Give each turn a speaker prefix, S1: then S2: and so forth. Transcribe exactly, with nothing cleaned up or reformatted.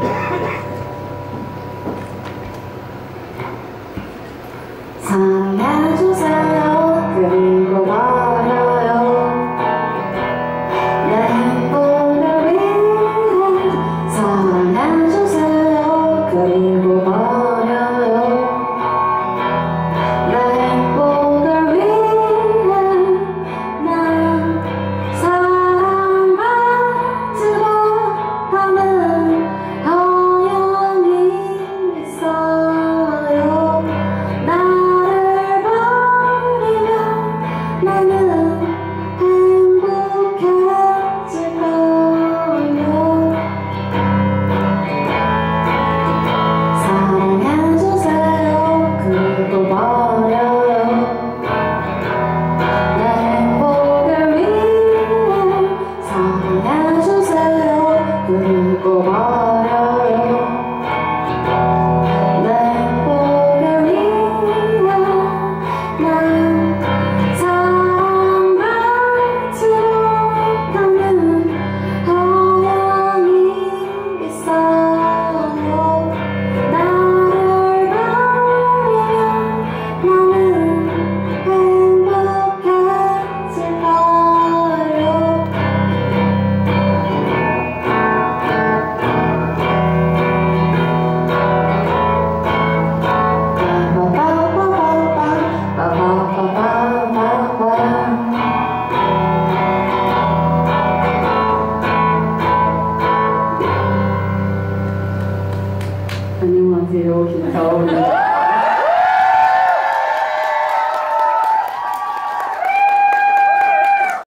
S1: 사랑해주세요. 그리고 버려요. 내 행복을 위해 사랑해주세요. 그리고 버려요. 내 행복을 위해 난 사랑받지도 않은 허영이 있어요. 나는 행복해질 거예요. 사랑해주세요. 그리고 버려요. 내 행복을 위해 사랑해주세요. 그리고 버려요. 내 행복을 위해 난 안녕하세요, 김사오입니다.